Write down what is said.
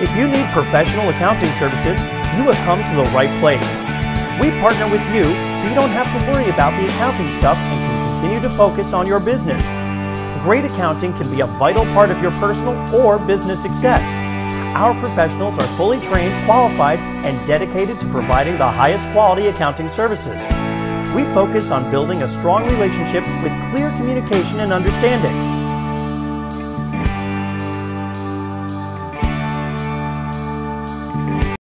If you need professional accounting services, you have come to the right place. We partner with you so you don't have to worry about the accounting stuff and can continue to focus on your business. Great accounting can be a vital part of your personal or business success. Our professionals are fully trained, qualified, and dedicated to providing the highest quality accounting services. We focus on building a strong relationship with clear communication and understanding.